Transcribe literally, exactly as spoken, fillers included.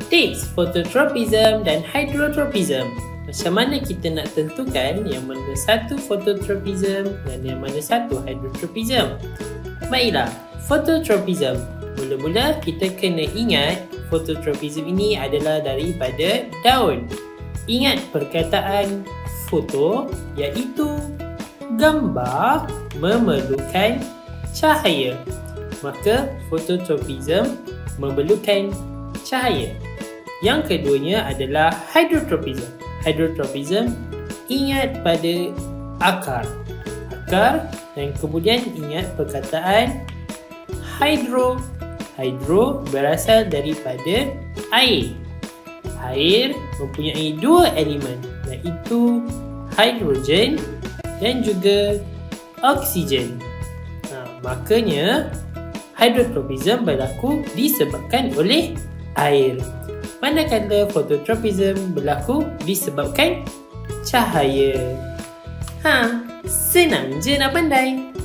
Tips phototropism dan hydrotropism. Macam mana kita nak tentukan yang mana satu phototropism dan yang mana satu hydrotropism? Baiklah, phototropism. Mula-mula kita kena ingat phototropism ini adalah daripada daun. Ingat perkataan foto iaitu gambar memerlukan cahaya. Maka phototropism memerlukan cahaya. Yang keduanya adalah hydrotropism. Hydrotropism ingat pada akar. Akar dan kemudian ingat perkataan hydro. Hydro berasal daripada air. Air mempunyai dua elemen iaitu hidrogen dan juga oksigen. Ha, makanya hydrotropism berlaku disebabkan oleh air. Manakala phototropism berlaku disebabkan cahaya. Ha, senang je nak pandai.